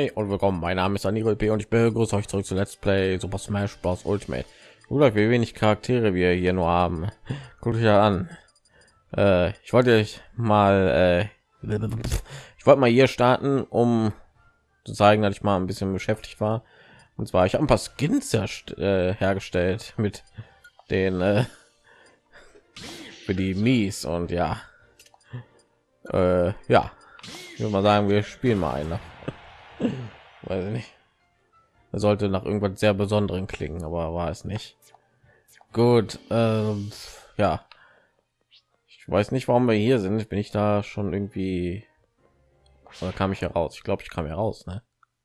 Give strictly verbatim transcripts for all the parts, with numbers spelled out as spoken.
Hi und willkommen. Mein Name ist Anigol B. und ich begrüße euch zurück zu Let's Play Super Smash Bros. Ultimate. Oder wie wenig Charaktere wir hier nur haben. Guckt euch ja an. Äh, ich wollte euch mal, äh, ich wollte mal hier starten, um zu zeigen, dass ich mal ein bisschen beschäftigt war. Und zwar, ich habe ein paar Skins äh, hergestellt mit den äh, für die Mies und ja, äh, ja, ich würde mal sagen, wir spielen mal eine. Weiß ich nicht. Das sollte nach irgendwas sehr Besonderem klingen, aber war es nicht. Gut, ähm, ja. Ich weiß nicht, warum wir hier sind. Bin ich da schon irgendwie? Oder kam ich heraus? Ich glaube, ich kam heraus, ne?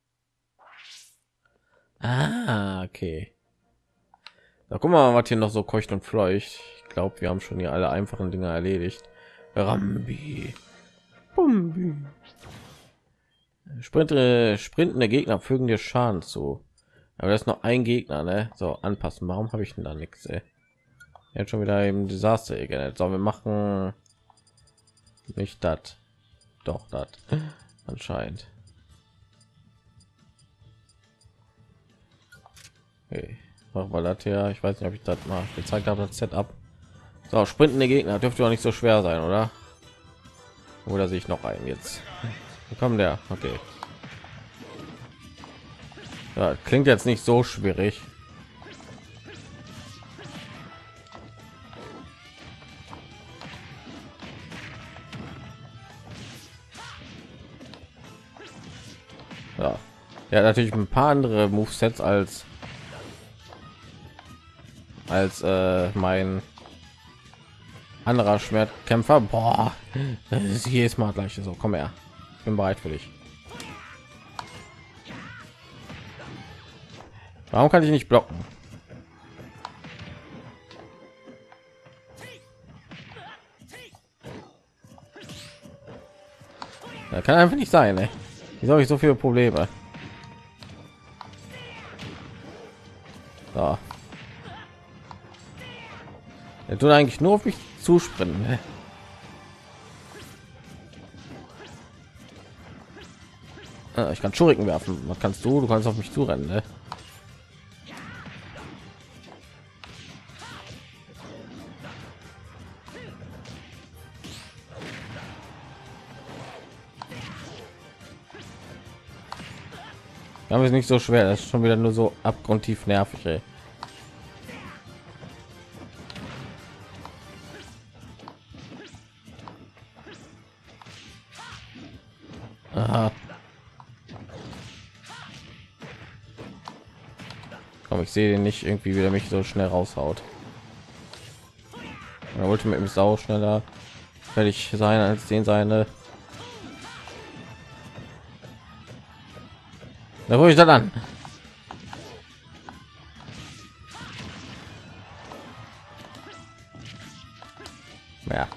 Ah, okay. Da guck mal, was hier noch so keucht und fleucht. Ich glaube, wir haben schon hier alle einfachen Dinge erledigt. Rambi. Bumbi. Sprinte, sprintende Gegner fügen dir Schaden zu. Aber das ist noch ein Gegner, ne? So anpassen. Warum habe ich denn da nichts? Ey? Jetzt schon wieder im Desaster geändert. So, wir machen nicht das, doch das anscheinend. Okay. Machen wir das hier. Ich weiß nicht, ob ich das mal gezeigt habe. Das Setup. So, sprintende Gegner dürfte doch nicht so schwer sein, oder? Oder sehe ich noch einen jetzt? Wo kommt der? Okay. Ja, klingt jetzt nicht so schwierig. Ja, ja, natürlich ein paar andere Movesets als als äh, mein anderer Schwertkämpfer. Boah, das ist jedes Mal gleich so. Komm her, ich bin bereit für dich. Warum kann ich nicht blocken? Das kann einfach nicht sein, ey. Wieso habe ich so viele Probleme? So. Er tut eigentlich nur auf mich zuspringen. Ne? Ah, ich kann Schuriken werfen. Was kannst du? Du kannst auf mich zurennen. Ne? Aber ist nicht so schwer. Das ist schon wieder nur so abgrundtief nervig. Ey. Aha. Komm, ich sehe den nicht irgendwie, wie er mich so schnell raushaut. Er wollte mit dem Sau schneller fertig sein als den seine. Da ruhig dann an. Ja.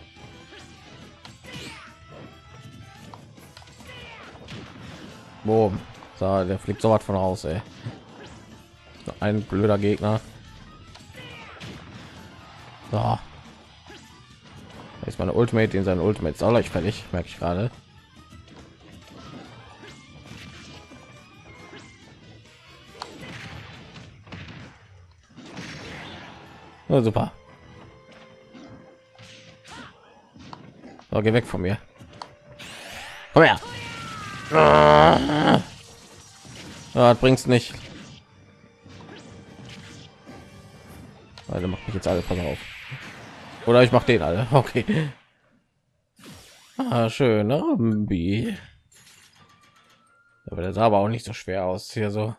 Boom. So, der fliegt so was von raus, ey. So ein blöder Gegner. So. Jetzt meine Ultimate in seinen Ultimate ist auch gleich fertig, merke ich gerade. Oh, super. So, geh weg von mir. Komm her. Ah, das bringt's nicht. Also macht mich jetzt alle, pass auf. Oder ich mache den alle. Okay. Ah, schön. Ne? Aber das sah aber auch nicht so schwer aus hier so.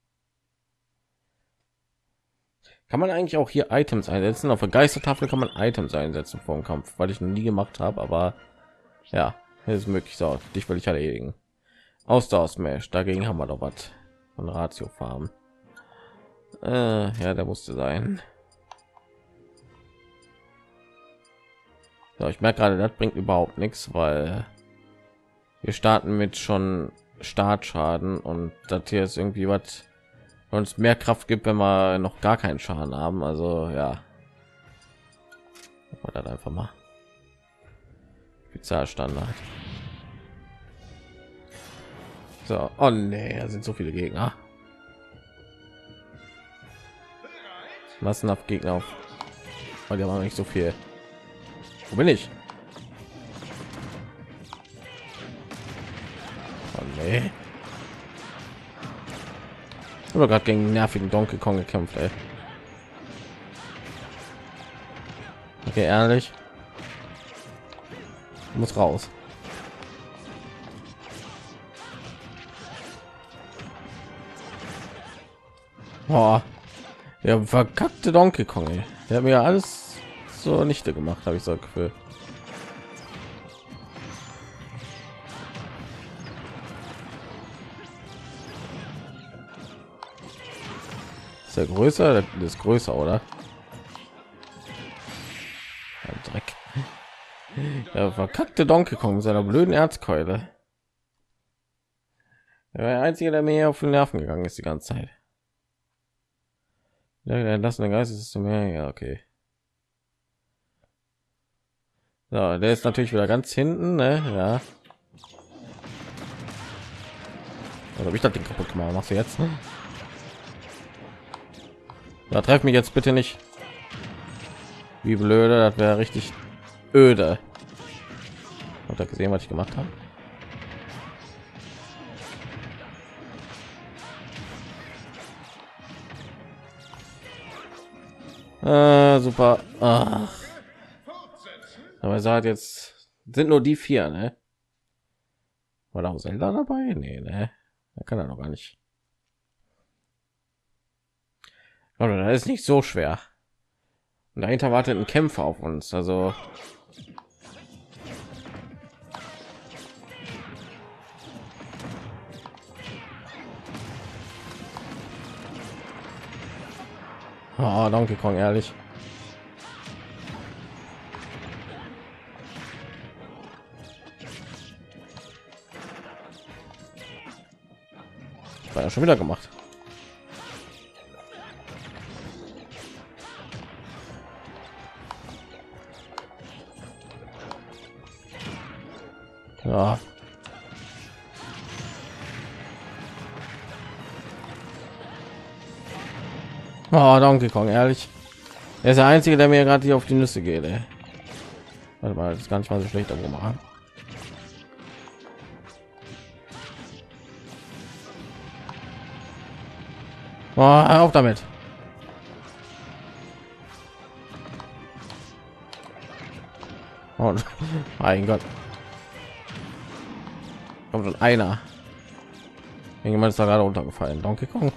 Kann man eigentlich auch hier Items einsetzen? Auf der Geistertafel kann man Items einsetzen vor dem Kampf, weil ich noch nie gemacht habe, aber ja, ist möglich. So, dich will ich erledigen. Ausdauer Smash, dagegen haben wir doch was von Ratio Farm. Äh, ja, der musste sein. So, ich merke gerade, das bringt überhaupt nichts, weil wir starten mit schon Startschaden und das hier ist irgendwie was uns mehr Kraft gibt, wenn wir noch gar keinen Schaden haben. Also ja, das einfach mal Spezialstandard. So, oh nee, da sind so viele Gegner. Massenhaft Gegner auf. Oh, die haben aber nicht so viel. Wo bin ich? Oh nee. Ich habe gerade gegen einen nervigen Donkey Kong gekämpft, ey. Okay, ehrlich. Ich muss raus. Boah. Ja, verkackte Donkey Kong, ey. Der hat mir alles so nichte gemacht, habe ich so ein Gefühl. Ist der größer? Das ist größer, oder? Ein Dreck. Ja, verkackte Donkey Kong mit seiner blöden Erzkeule. Er war der einzige, der mir auf den Nerven gegangen ist die ganze Zeit. Ja, der entlassene Geist ist zu mehr. Ja, okay. So, der ist natürlich wieder ganz hinten, ne? Ja. Oder habe ich das Ding kaputt gemacht? Machst du jetzt? Da treff mich jetzt bitte nicht. Wie blöde, das wäre richtig öde. Habt ihr gesehen, was ich gemacht habe? Äh, super. Ach. Aber sagt jetzt sind nur die vier, ne? War da auch Zelda dabei? Nee, ne? Da kann er noch gar nicht. Oder das ist nicht so schwer. Und dahinter wartet ein Kämpfer auf uns, also oh, Donkey Kong, ehrlich. War ja schon wieder gemacht. Ja. Oh, Donkey Kong, ehrlich. Er ist der einzige, der mir gerade hier auf die Nüsse geht, ey. Warte mal, das ist gar nicht mal so schlecht, aber machen. Oh, hör auf damit. Oh, mein Gott. Kommt schon einer. Irgendjemand ist da gerade runtergefallen. Donkey Kong.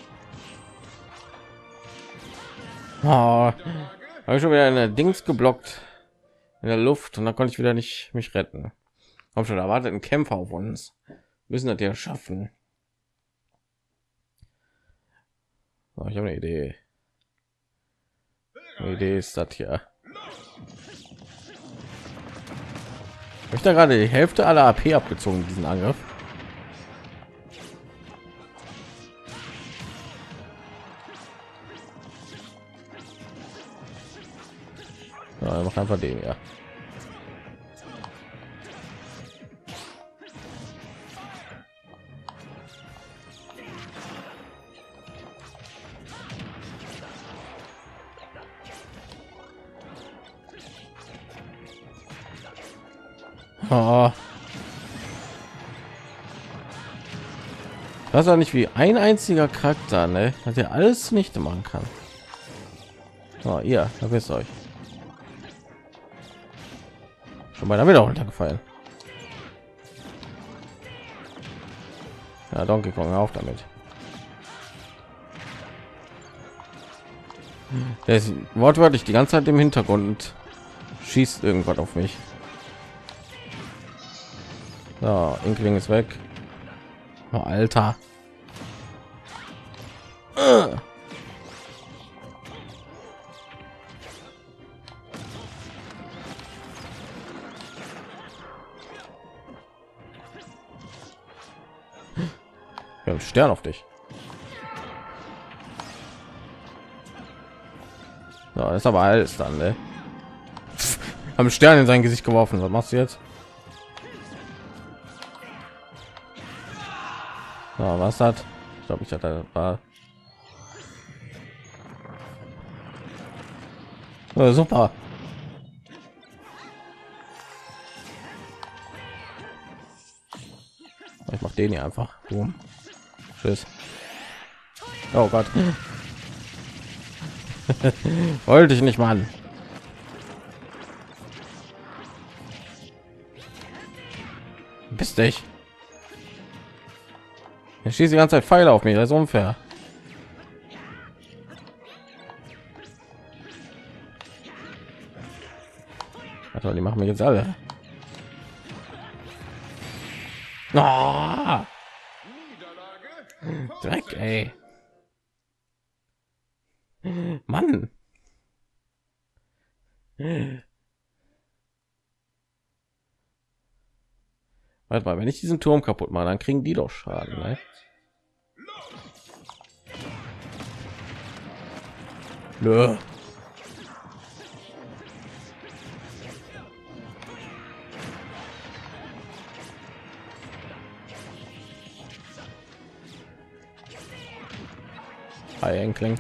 Oh, habe ich schon wieder eine Dings geblockt in der Luft und da konnte ich wieder nicht mich retten. Komm schon, da wartet ein Kämpfer auf uns. Müssen das ja schaffen. Oh, ich habe eine Idee. Eine Idee ist das hier. Ich da gerade die Hälfte aller A P abgezogen diesen Angriff. Ja, mach einfach den, ja. Oh. Das war nicht wie ein einziger Charakter, ne? Dass er alles nicht machen kann. Oh, ihr, da wisst euch. Schon mal wieder runtergefallen. Ja, Donkey Kong, auf damit. Der ist wortwörtlich die ganze Zeit im Hintergrund und schießt irgendwas auf mich. So, Inkling ist weg. Oh, Alter. Uh. Wir haben Stern auf dich. So, das ist aber alles dann, ne? Haben Stern in sein Gesicht geworfen. Was machst du jetzt? Ja, was hat? Ich glaube, ich hatte war ja, super. Ich mach den hier einfach. Boom. Tschüss. Oh Gott. Wollte ich nicht, Mann. Bist dich. Er schießt die ganze Zeit Pfeile auf mich. Das ist unfair. Also, die machen wir jetzt alle. Oh! Dreck, ey. Mann. Warte mal, wenn ich diesen Turm kaputt mache, dann kriegen die doch Schaden, ne? Nö. Hi, Enkling.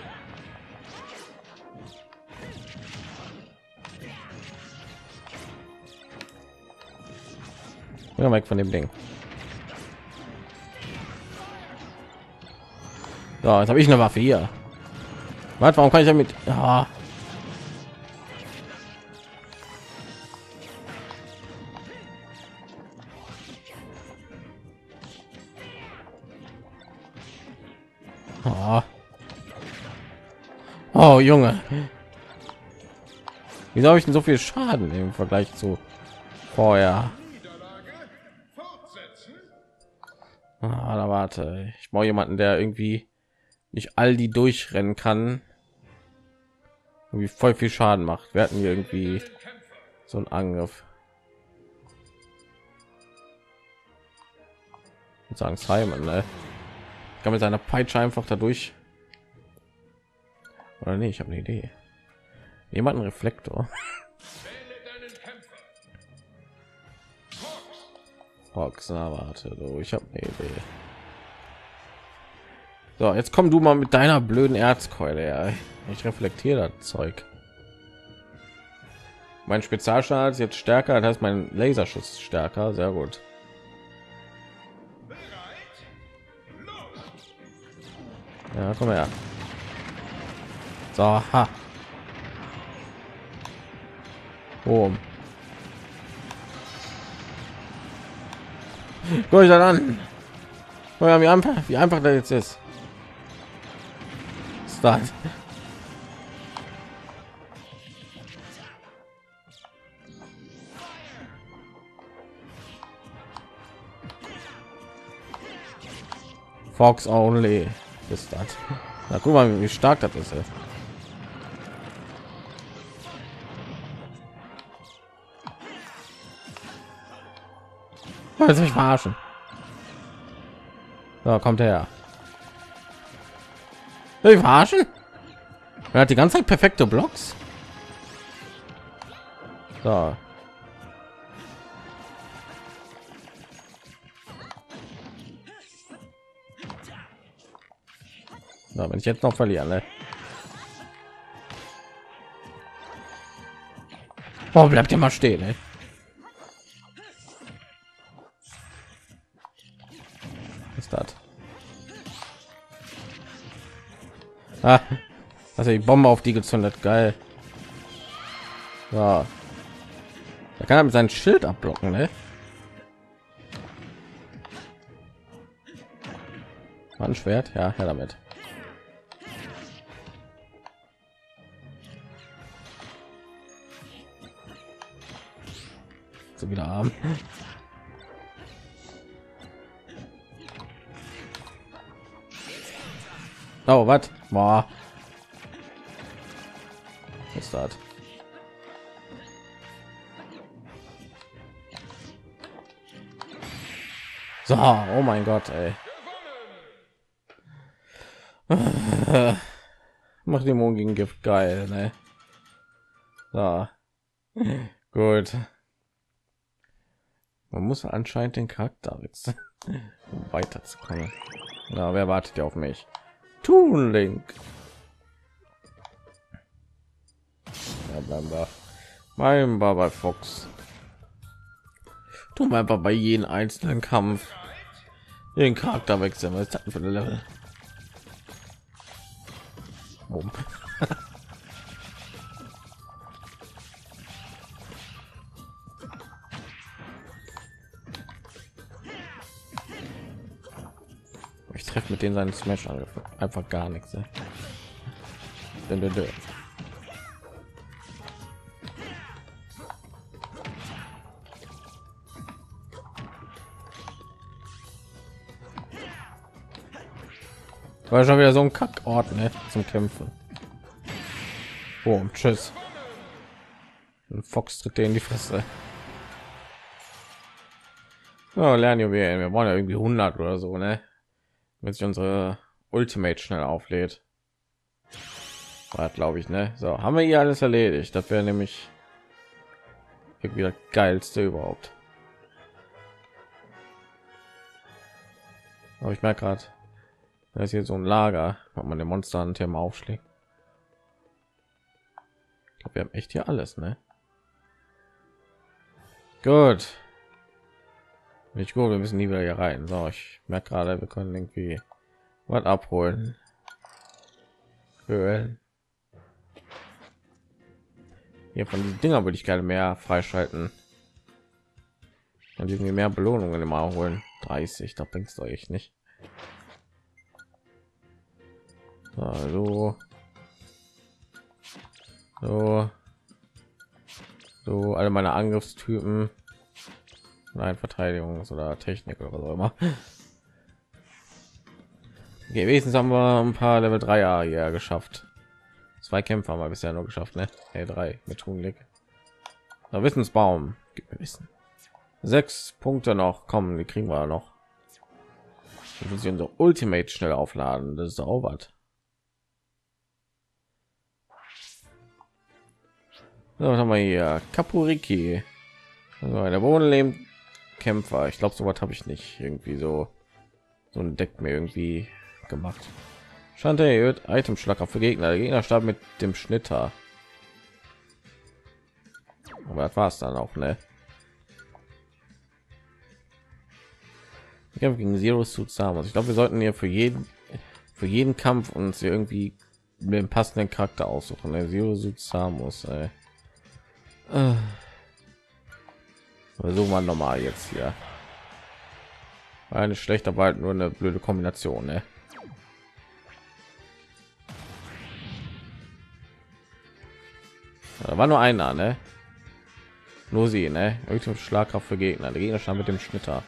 Ja, weg von dem Ding. So, jetzt habe ich eine Waffe hier. Warte, warum kann ich damit? Ja. Oh. Oh, Junge. Wieso habe ich denn so viel Schaden im Vergleich zu vorher? Ah, da warte. Ich brauche jemanden, der irgendwie nicht all die durchrennen kann. Irgendwie voll viel Schaden macht. Wir hatten hier irgendwie so einen Angriff. Ich sagen Simon, ne? Ich kann mit seiner Peitsche einfach dadurch. Oder nee, ich habe eine Idee. Jemanden Reflektor. Fox, na warte, du, ich habe eine Idee. So, jetzt komm du mal mit deiner blöden Erzkeule her. Ich reflektiere das Zeug. Mein Spezialstart ist jetzt stärker, das heißt mein Laserschuss stärker, sehr gut. Ja, komm her. So, ha. Oh. Guck ich dann an. Oh ja, wie einfach, wie einfach das jetzt ist. Start. Fox only ist das. Na, guck mal, wie stark das ist. Willst du mich verarschen? So, kommt her. Will ich verarschen? Er hat die ganze Zeit perfekte Blocks. So. So, wenn ich jetzt noch verlieren, ne? Oh, bleibt ihr mal stehen, ey. Was ist das? Ah, also die Bombe auf die gezündet, geil. Ja. Da kann er mit seinem Schild abblocken, ne? War ein Schwert, ja, her damit. So wieder arm. Oh, was? Boah. Was ist das? So, oh mein Gott, ey. Macht Dämon gegen Gift, geil, ne? So. Gut. Man muss anscheinend den Charakter wechseln. um weiterzukommen. Na, wer wartet ja auf mich? Toon Link. Ja, bleiben wir. Mein Baba Fox. Tu mal einfach bei jedem einzelnen Kampf den Charakter wechseln. Was ist das für ein Level? Bumm. Ich treffe mit denen seinen Smash Angriffe einfach gar nichts. Ne? Dö, dö, dö. War schon wieder so ein Kackort, ne, zum Kämpfen. Oh, tschüss. Ein Fox tritt dir in die Fresse. Ja, lernen wir. Wir wollen ja irgendwie hundert oder so, ne? Wenn sich unsere Ultimate schnell auflädt. War, glaube ich, ne? So, haben wir hier alles erledigt. Das wäre nämlich irgendwie das geilste überhaupt. Aber ich merke gerade, da ist hier so ein Lager, wo man den Monster an Thema aufschlägt. Ich glaube, wir haben echt hier alles, ne? Gut. Nicht gut, wir müssen nie wieder hier rein. So, ich merke gerade, wir können irgendwie was abholen. Höhlen. Hier von diesen Dinger würde ich gerne mehr freischalten. Und irgendwie mehr Belohnungen immer holen. dreißig, da bringst du echt nicht. Hallo. So. So, alle meine Angriffstypen. Nein, Verteidigungs- oder Technik oder so immer. Okay, wenigstens haben wir ein paar Level drei hier geschafft. Zwei Kämpfe haben wir bisher nur geschafft, ne? Hey, drei mit Tunlik. Da Wissensbaum. Gib mir Wissen. Sechs Punkte noch kommen, die kriegen wir noch. Wir müssen unsere Ultimate schnell aufladen. Das ist auch was. So, was haben wir hier? Kapuriki. Also der Bodenleben Kämpfer. Ich glaube, so was habe ich nicht irgendwie so so ein Deck mir irgendwie gemacht. Scheint erhöht Item Schlag für Gegner. Der Gegner starb mit dem Schnitter. Aber das war es dann auch, ne? Ich habe gegen Zero Suit Samus. Ich glaube, wir sollten hier für jeden für jeden Kampf uns hier irgendwie den passenden Charakter aussuchen. Der Zero Suit Samus. Ey. Äh. Versuchen wir normal jetzt hier. Eine schlechte, aber halt nur eine blöde Kombination, ne? Da war nur einer, ne? Nur sie, ne? Irgendwie Schlagkraft für Gegner. Der Gegner stand mit dem Schnitter.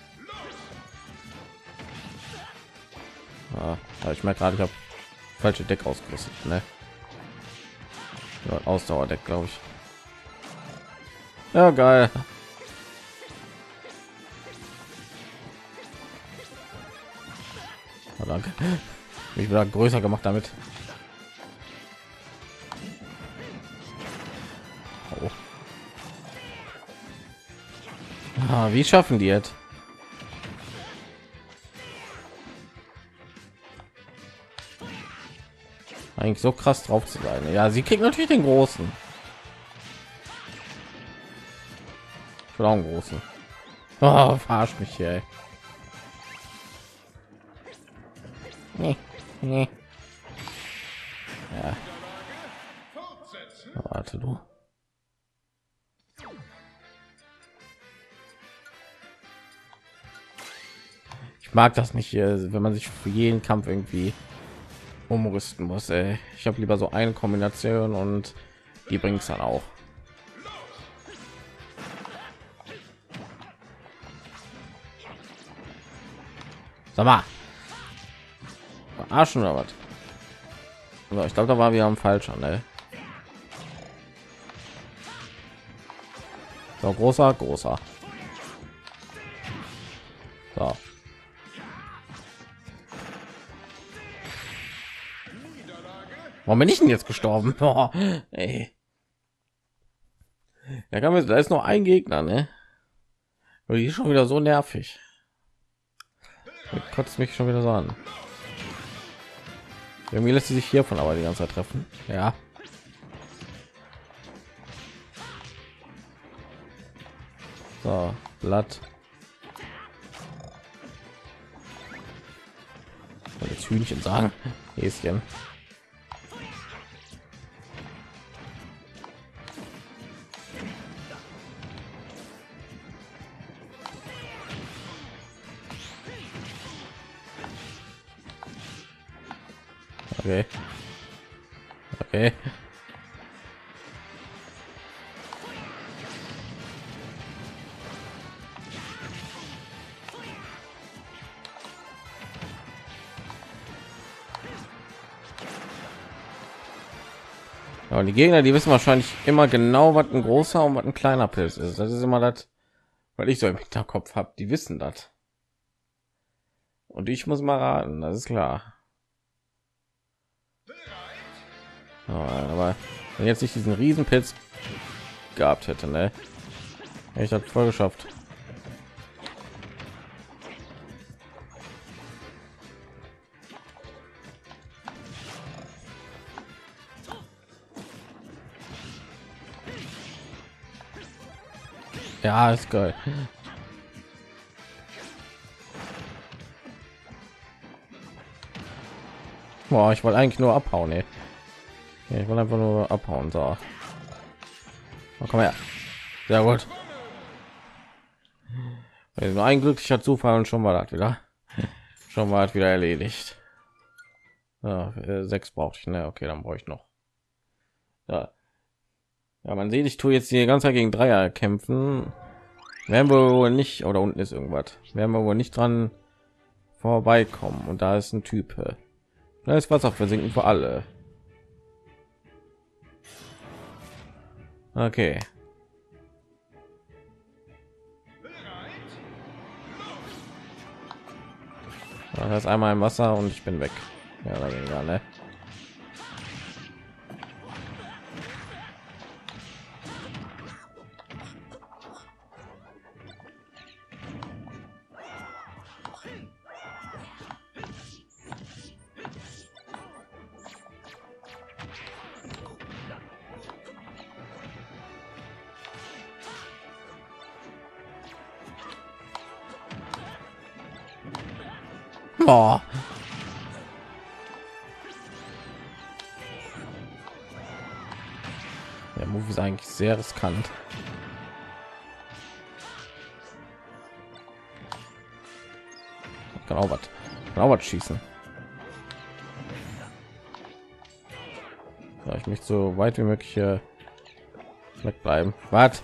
Ja, aber ich merke gerade, ich habe falsche Deck ausgerüstet, ne? Ja, Ausdauerdeck, glaube ich. Ja, geil. Ja, danke. Ich wieder größer gemacht damit. Oh. Ah, wie schaffen die jetzt? Eigentlich so krass drauf zu sein. Ja, sie kriegt natürlich den großen. Ich will auch einen großen. Oh, verarscht mich hier. Ey. Nee, nee. Ja. Warte du. Ich mag das nicht hier, wenn man sich für jeden Kampf irgendwie umrüsten muss. Ey. Ich habe lieber so eine Kombination und die bringt es dann auch. Sag mal. Verarschen oder was? So, ich glaube, da war wir am falschen, ne? So, großer, großer. So. Warum bin ich denn jetzt gestorben? Oh, ey. Ja, kann man, da ist noch ein Gegner, ne? Und die ist schon wieder so nervig. Kotzt mich schon wieder so an. Irgendwie lässt sie sich hiervon aber die ganze Zeit treffen. Ja. So, Blatt. Und jetzt Hühnchen sagen. Häschen. Okay. Okay. Ja, und die Gegner, die wissen wahrscheinlich immer genau, was ein großer und was ein kleiner Pilz ist. Das ist immer das, weil ich so im Hinterkopf habe. Die wissen das. Und ich muss mal raten, das ist klar. Ja, aber wenn jetzt nicht diesen Riesenpilz gehabt hätte, ne? Ich habe voll geschafft. Ja, ist geil. Boah, ich wollte eigentlich nur abhauen, ey. Ja, ich wollte einfach nur abhauen. So, oh, komm her. Sehr gut. Nur ein glücklicher Zufall und schon mal das wieder. Schon mal wieder erledigt. Ja, äh, sechs brauchte ich, ne? Okay, dann brauche ich noch. Ja. Ja, man sieht, ich tue jetzt die ganze Zeit gegen Dreier kämpfen. Werden wir wohl nicht, oder unten ist irgendwas. Werden wir wohl nicht dran vorbeikommen. Und da ist ein Typ. Da ist Wasser versinken für alle. Okay. Da ist einmal im Wasser und ich bin weg. Ja, da weniger, ne? Oh. Der Move ist eigentlich sehr riskant. Kann auch was, kann auch was schießen. Ja, ich möchte so weit wie möglich hier wegbleiben. Was?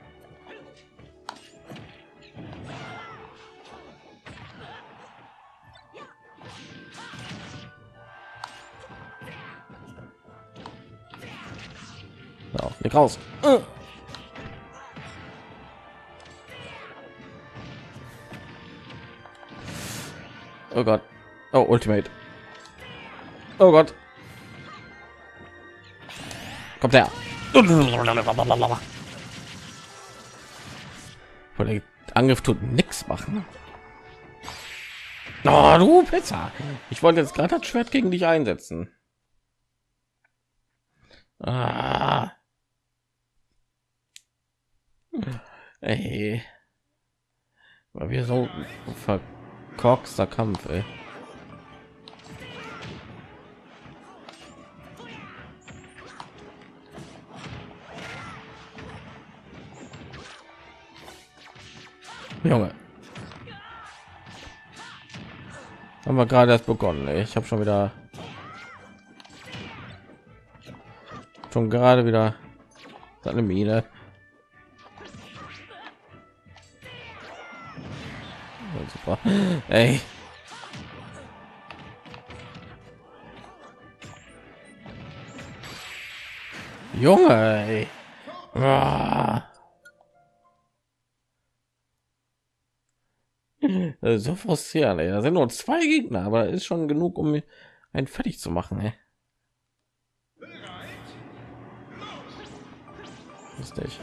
Ja, nicht raus. Oh Gott. Oh, Ultimate. Oh Gott. Kommt her. Der Angriff tut nichts machen. Oh, du Pizza. Ich wollte jetzt gerade das Schwert gegen dich einsetzen. Ah. Ey. Weil wir so verkorkster Kampf, ey. Junge. Haben wir gerade erst begonnen, ey. Ich habe schon wieder schon gerade wieder seine Mine. Ja, super. Ey. Junge, ey. Ah. So frustrierend, ey. Da sind nur zwei Gegner, aber ist schon genug, um einen fertig zu machen, ey. Lustig.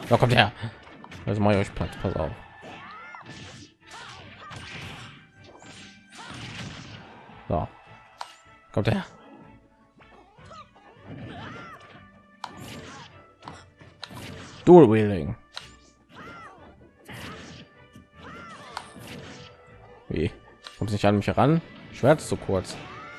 Da kommt her. Also mache ich euch Platz. Pass auf. So. Kommt her. Dual Wielding. Wie? Kommt nicht an mich heran? Schwert ist so kurz.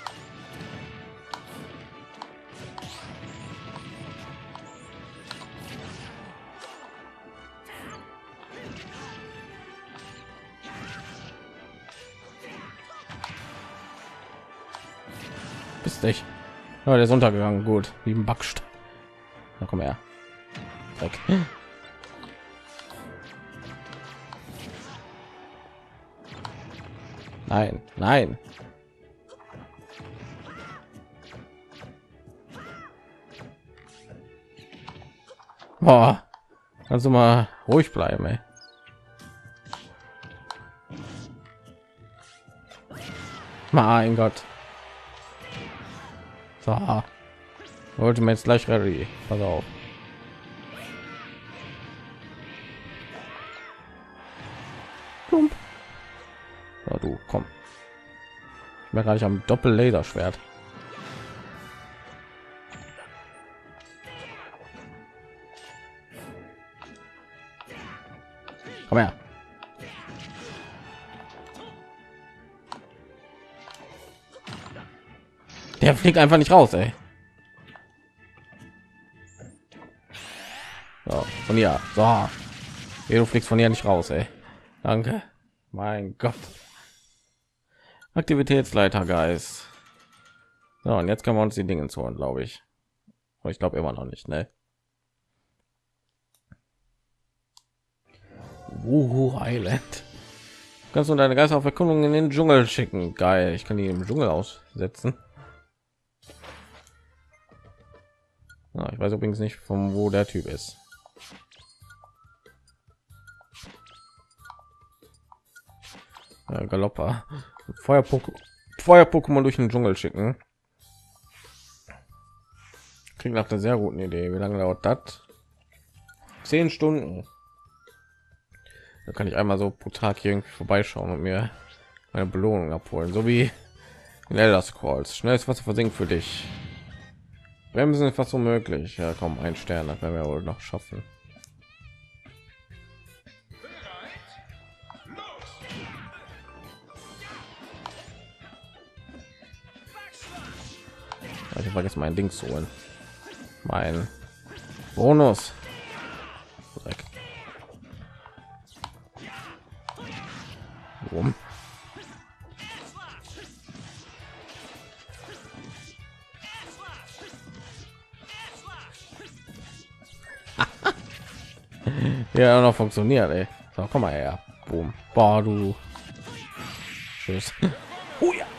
Bist nicht. Aber der ist untergegangen. Gut, wie ein Backstein. Na komm her. Weg. Nein, nein. Boah. Kannst du mal ruhig bleiben, ey. Mein Gott. So. Wollte mir jetzt gleich ready. Pass auf. Plump. So, du, komm. Ich bin gleich am Doppel-Laserschwert. Komm her. Der fliegt einfach nicht raus, ey. So, von hier. So. Ja, du fliegst von hier nicht raus, ey. Danke. Mein Gott. Aktivitätsleiter, Geist. So, und jetzt können wir uns die Dinge holen, glaube ich. Aber ich glaube immer noch nicht, ne? Wuhu Island. Kannst du deine Geister auf Erkundung in den Dschungel schicken? Geil, ich kann die im Dschungel aussetzen. Ja, ich weiß übrigens nicht, von wo der Typ ist. Ja, Galopper. Feuer Feuer Pokémon durch den Dschungel schicken. Klingt nach der sehr guten Idee. Wie lange dauert das? Zehn Stunden. Da kann ich einmal so pro Tag hier irgendwie vorbeischauen und mir meine Belohnung abholen, so wie in Elder Scrolls. Schnelles Wasser versinkt für dich. Bremsen ist fast unmöglich. Ja, komm, ein Stern, das werden wir wohl noch schaffen. Ich vergesse mein Ding zu holen. Mein Bonus. Dreck. Warum? Ja, auch noch funktioniert, ey. So, komm mal her. Boom. Boah, du. Tschüss. Oh ja.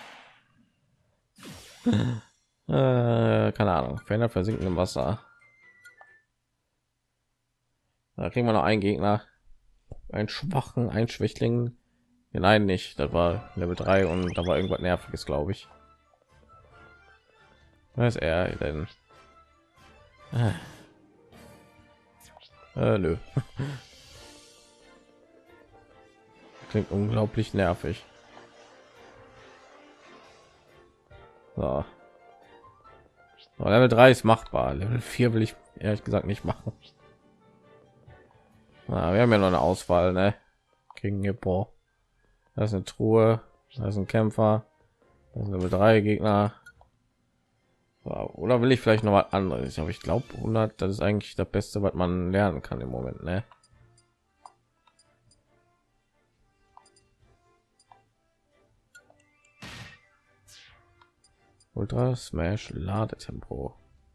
Äh, keine Ahnung. Verändert versinken im Wasser. Da kriegen wir noch einen Gegner. Einen schwachen, ein Schwächling. Nein, nicht. Das war Level drei und da war irgendwas Nerviges, glaube ich. Was ist er denn? Äh, äh, nö. Klingt unglaublich nervig. So. So, Level drei ist machbar. Level vier will ich ehrlich gesagt nicht machen. Na, wir haben ja noch eine Auswahl, ne? Gegen Hippo. Das ist eine Truhe. Das ist ein Kämpfer. Das ist Level drei Gegner. So, oder will ich vielleicht noch was anderes? Aber ich glaube hundert, das ist eigentlich das Beste, was man lernen kann im Moment, ne? Ultra Smash Ladetempo.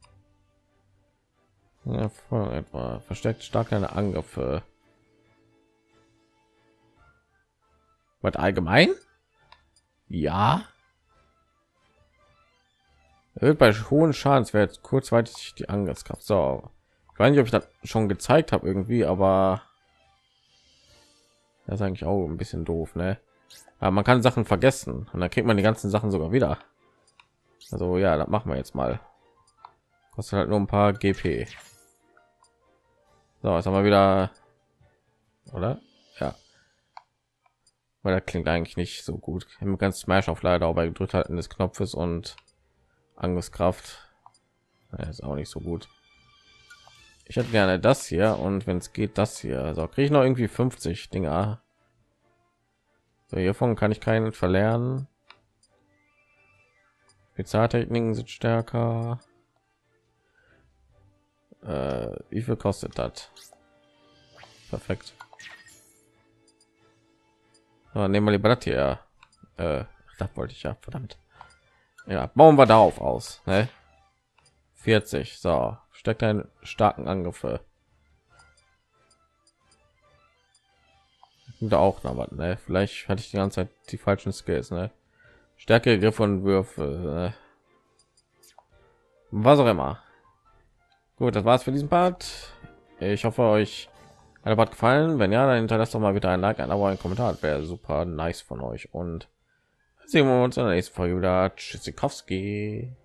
Ja, voll etwa verstärkt stark eine Angriffe. Was allgemein? Ja. Erhöht bei hohen Schadenswert kurzweilig die Angriffskraft. So, ich weiß nicht, ob ich das schon gezeigt habe irgendwie, aber das ist eigentlich auch ein bisschen doof, ne? Aber man kann Sachen vergessen und dann kriegt man die ganzen Sachen sogar wieder. Also ja, das machen wir jetzt mal. Kostet halt nur ein paar G P. So, jetzt haben wir wieder, oder? Ja. Weil das klingt eigentlich nicht so gut. Im ganzen Smash auf leider auch bei gedrückt halten des Knopfes und Angriffskraft. Ja, ist auch nicht so gut. Ich hätte gerne das hier und wenn es geht, das hier. Also kriege ich noch irgendwie fünfzig Dinger. So, hiervon kann ich keinen verlernen. Spezialtechniken sind stärker. Äh, wie viel kostet das? Perfekt. So, nehmen wir lieber das hier. Äh, das wollte ich ja, verdammt. Ja, bauen wir darauf aus. Ne? vierzig. So, steckt einen starken Angriffe. Da auch noch was, ne? Vielleicht hatte ich die ganze Zeit die falschen Skills, ne? Stärke, Griff und Würfe. Ne? Was auch immer. Gut, das war's für diesen Part. Ich hoffe, euch hat der Part gefallen. Wenn ja, dann hinterlasst doch mal wieder ein Like, ein Abo, ein Kommentar. Wäre super nice von euch. Und sehen wir uns in der nächsten Folge wieder. Tschüssikowski.